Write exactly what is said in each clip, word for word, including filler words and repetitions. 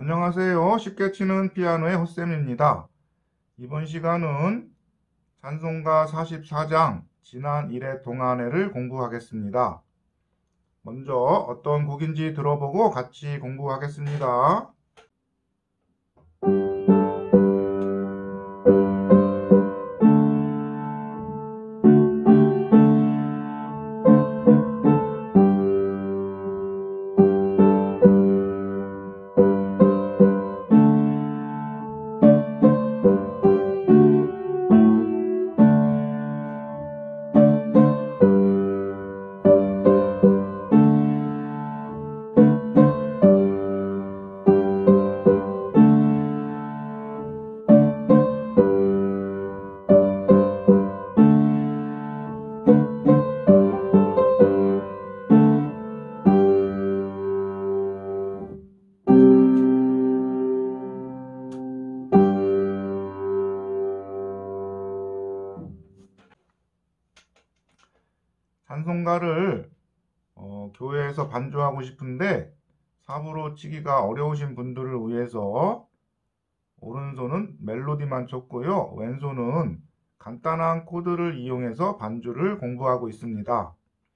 안녕하세요. 쉽게 치는 피아노의 호쌤입니다. 이번 시간은 찬송가 사십사 장 지난 일의 동안회를 공부하겠습니다. 먼저 어떤 곡인지 들어보고 같이 공부하겠습니다. 찬송가를 어, 교회에서 반주하고 싶은데 삽으로 치기가 어려우신 분들을 위해서 오른손은 멜로디만 쳤고요. 왼손은 간단한 코드를 이용해서 반주를 공부하고 있습니다.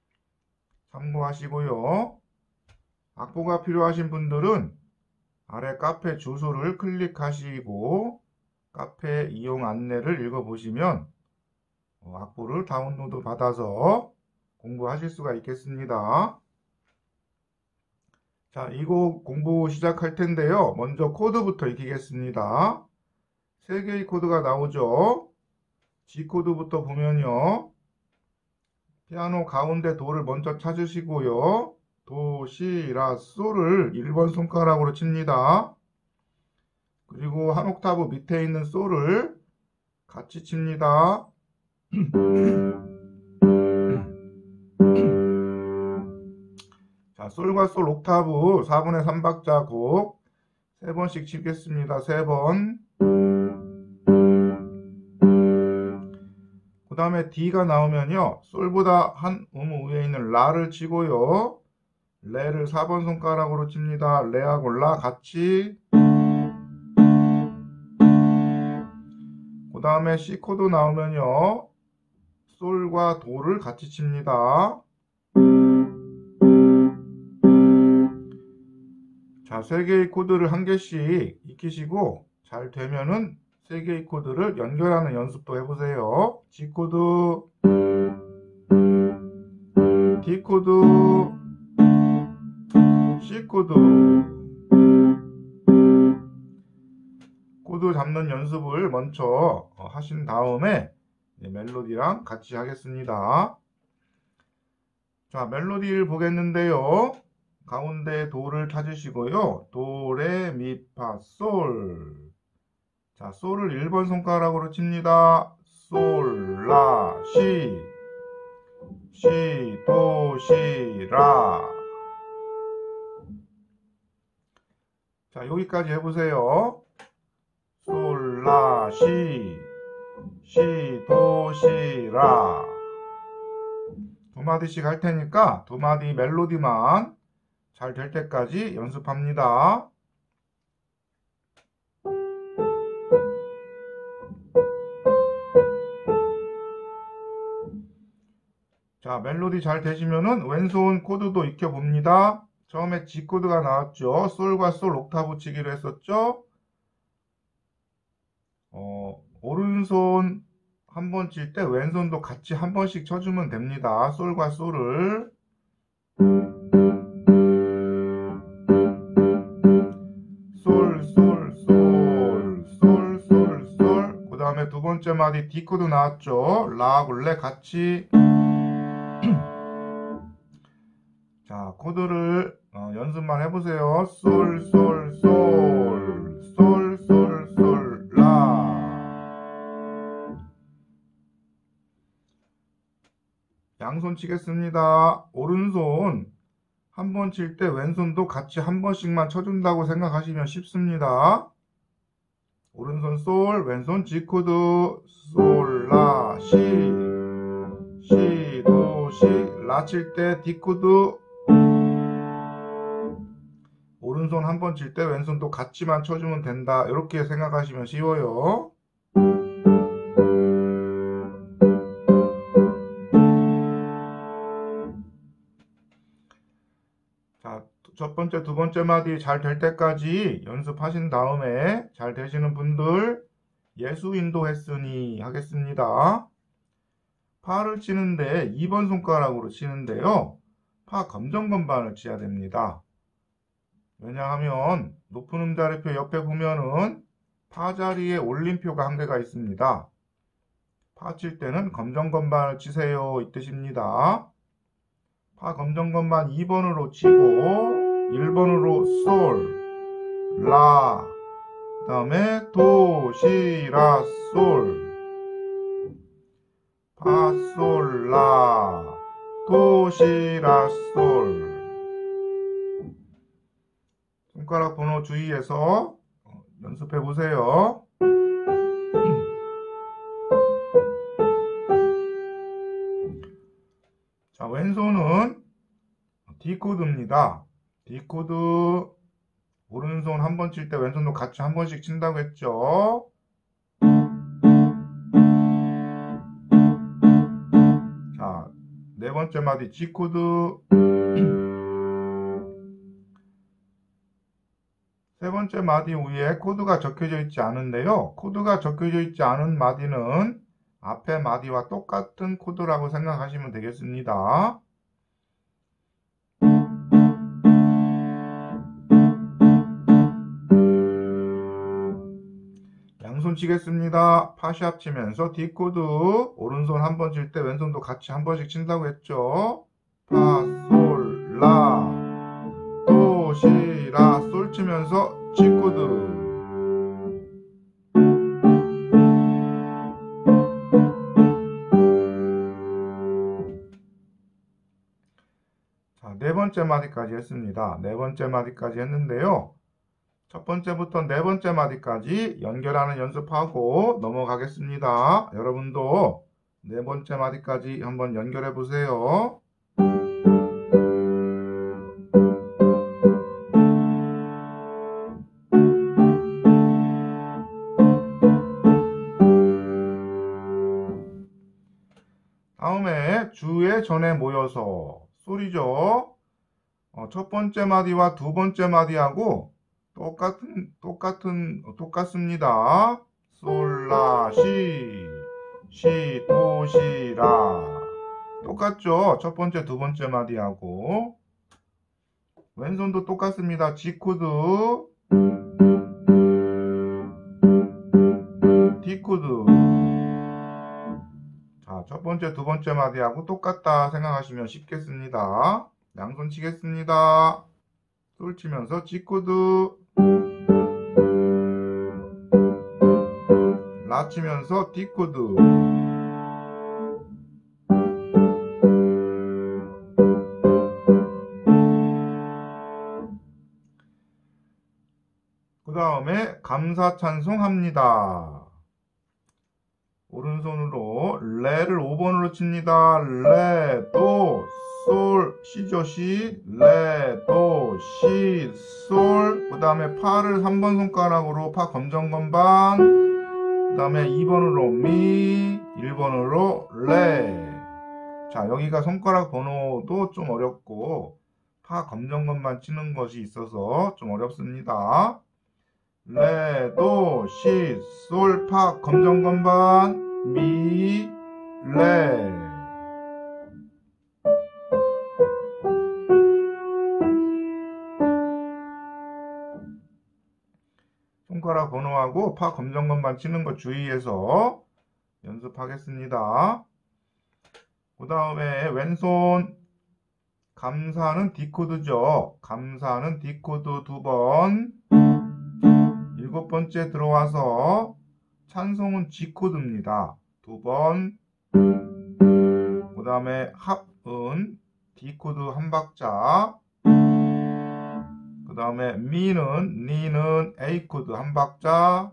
참고하시고요. 악보가 필요하신 분들은 아래 카페 주소를 클릭하시고 카페 이용 안내를 읽어보시면 악보를 다운로드 받아서 공부하실 수가 있겠습니다. 자, 이 곡 공부 시작할 텐데요. 먼저 코드부터 익히겠습니다. 세 개의 코드가 나오죠. G 코드부터 보면요. 피아노 가운데 도를 먼저 찾으시고요. 도, 시, 라, 솔을 일 번 손가락으로 칩니다. 그리고 한 옥타브 밑에 있는 솔을 같이 칩니다. 자, 솔과 솔 옥타브 사분의 삼 박자 곡 세 번씩 치겠습니다. 세 번. 그 다음에 D가 나오면요. 솔보다 한 음 위에 있는 라를 치고요. 레를 사 번 손가락으로 칩니다. 레하고 라 같이. 그 다음에 C 코드 나오면요. 솔과 도를 같이 칩니다. 자, 세 개의 코드를 한 개씩 익히시고 잘 되면은 세 개의 코드를 연결하는 연습도 해보세요. G 코드, D 코드, C 코드. 코드 잡는 연습을 먼저 하신 다음에 멜로디랑 같이 하겠습니다. 자, 멜로디를 보겠는데요. 가운데 도를 찾으시고요. 도, 레, 미, 파, 솔. 자, 솔을 일 번 손가락으로 칩니다. 솔, 라, 시. 시, 도, 시, 라. 자, 여기까지 해보세요. 솔, 라, 시. 시, 도, 시, 라. 두 마디씩 할 테니까 두 마디 멜로디만 잘 될 때까지 연습합니다. 자, 멜로디 잘 되시면은 왼손 코드도 익혀봅니다. 처음에 G 코드가 나왔죠. 솔과 솔 옥타브 치기로 했었죠. 어, 오른손 한 번 칠 때 왼손도 같이 한 번씩 쳐주면 됩니다. 솔과 솔을. 솔, 솔, 솔, 솔, 솔, 솔. 그 다음에 두 번째 마디 D 코드 나왔죠. 라하고 레 같이. 자, 코드를 어, 연습만 해보세요. 솔, 솔, 솔, 솔, 솔, 솔, 라. 양손 치겠습니다. 오른손 한 번 칠 때 왼손도 같이 한 번씩만 쳐준다고 생각하시면 쉽습니다. 오른손 솔, 왼손 G 코드, 솔, 라, 시, 시, 도, 시, 라 칠 때 D 코드, 오른손 한 번 칠 때 왼손도 같이만 쳐주면 된다. 이렇게 생각하시면 쉬워요. 자, 첫 번째, 두 번째 마디 잘 될 때까지 연습하신 다음에 잘 되시는 분들 예수 인도했으니 하겠습니다. 파를 치는데 이 번 손가락으로 치는데요. 파 검정건반을 치야 됩니다. 왜냐하면 높은 음자리표 옆에 보면은 파 자리에 올림표가 한 개가 있습니다. 파 칠 때는 검정건반을 치세요 이 뜻입니다. 파 검정건반 이 번으로 치고 일 번으로 솔, 라, 그 다음에 도, 시, 라, 솔, 파, 솔, 라, 도, 시, 라, 솔. 손가락 번호 주의해서 연습해 보세요. 자, 왼손은 D 코드입니다. D 코드 오른손 한 번 칠 때 왼손도 같이 한 번씩 친다고 했죠. 자, 네 번째 마디 G 코드. 세 번째 마디 위에 코드가 적혀져 있지 않은데요. 코드가 적혀져 있지 않은 마디는 앞에 마디와 똑같은 코드라고 생각하시면 되겠습니다. 양손 치겠습니다. 파샵 치면서 D 코드 오른손 한 번 칠 때 왼손도 같이 한 번씩 친다고 했죠. 파, 솔, 라, 도, 시, 라, 솔 치면서 G 코드. 자, 네 번째 마디까지 했습니다. 네 번째 마디까지 했는데요. 첫 번째부터 네 번째 마디까지 연결하는 연습하고 넘어가겠습니다. 여러분도 네 번째 마디까지 한번 연결해 보세요. 다음에 주에 전에 모여서 소리죠. 어, 첫 번째 마디와 두 번째 마디하고 똑같은 똑같은 똑같습니다. 솔라 시, 시, 도, 시, 라. 똑같죠? 첫 번째, 두 번째 마디하고 왼손도 똑같습니다. G 코드, D 코드. 자, 첫 번째, 두 번째 마디하고 똑같다 생각하시면 쉽겠습니다. 양손 치겠습니다. 솔 치면서 G 코드, 라 치면서 D 코드. 그 다음에 감사 찬송합니다. 오른손으로 레를 오 번으로 칩니다. 레, 도, 솔, 시죠, 시. 레, 도, 시, 솔. 그 다음에 파를 삼 번 손가락으로 파 검정건반. 그 다음에 이 번으로 미, 일 번으로 레. 자, 여기가 손가락 번호도 좀 어렵고 파 검정건반 치는 것이 있어서 좀 어렵습니다. 레, 도, 시, 솔, 파, 검정건반, 미, 레. 손가락 번호하고 파 검정건반 치는 거 주의해서 연습하겠습니다. 그 다음에 왼손 감사는 D 코드죠. 감사는 D 코드 두 번. 일곱 번째 들어와서 찬송은 G 코드입니다. 두 번. 그 다음에 합은 D 코드 한 박자. 그 다음에 미는, 니는 A 코드 한 박자.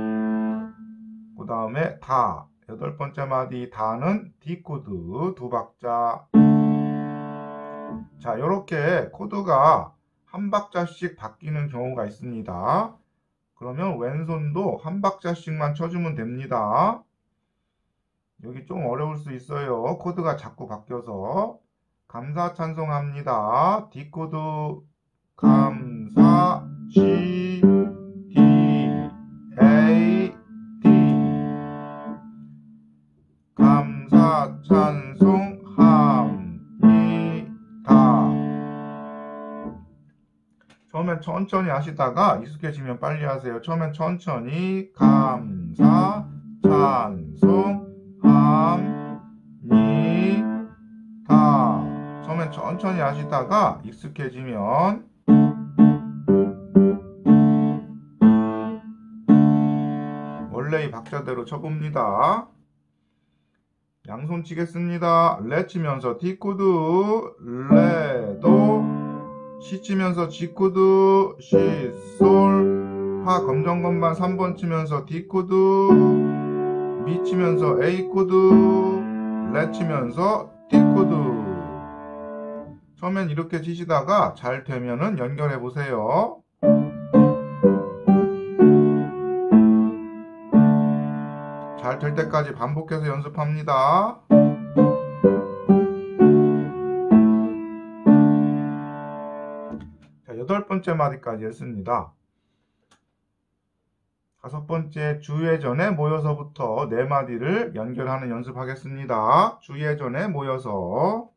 그 다음에 다, 여덟 번째 마디 다는 D 코드 두 박자. 자, 이렇게 코드가 한 박자씩 바뀌는 경우가 있습니다. 그러면 왼손도 한 박자씩만 쳐주면 됩니다. 여기 좀 어려울 수 있어요. 코드가 자꾸 바뀌어서. 감사 찬송합니다. D 코드 감사 G D A D 감사 찬송합니다. 처음엔 천천히 하시다가 익숙해지면 빨리 하세요. 처음엔 천천히 감사 찬송합니다. 처음엔 천천히 하시다가 익숙해지면 원래의 박자대로 쳐봅니다. 양손 치겠습니다. 레 치면서 D 코드, 레, 도, 시 치면서 G 코드, 시, 솔, 파 검정건반 삼 번 치면서 D 코드, 미 치면서 A 코드, 레 치면서 D 코드. 처음엔 이렇게 치시다가 잘 되면은 연결해 보세요. 잘 될 때까지 반복해서 연습합니다. 자, 여덟 번째 마디까지 했습니다. 다섯 번째 주예전에 모여서부터 네 마디를 연결하는 연습하겠습니다. 주예전에 모여서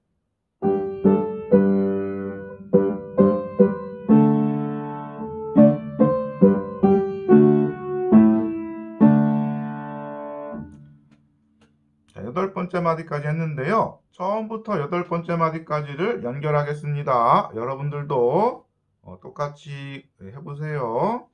자, 여덟 번째 마디까지 했는데요. 처음부터 여덟 번째 마디까지를 연결하겠습니다. 여러분들도 어, 똑같이 해보세요.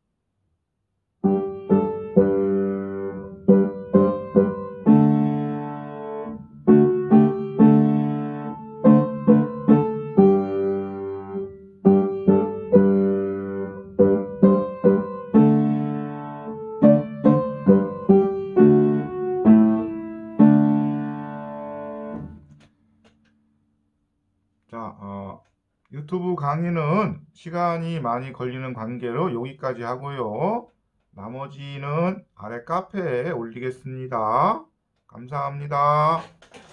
자, 어, 유튜브 강의는 시간이 많이 걸리는 관계로 여기까지 하고요. 나머지는 아래 카페에 올리겠습니다. 감사합니다.